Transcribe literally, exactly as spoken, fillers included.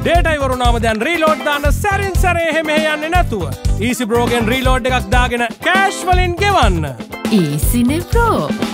Data ඉවරුනාම දැන් reload දාන්න සැරින් සැරේ එහෙම යන්නේ නැතුව ඊසි බ්‍රෝගෙන් රීලෝඩ් එකක් දාගෙන කෑෂ් වලින් ගෙවන්න. ඊසිනේ බ්‍රෝ.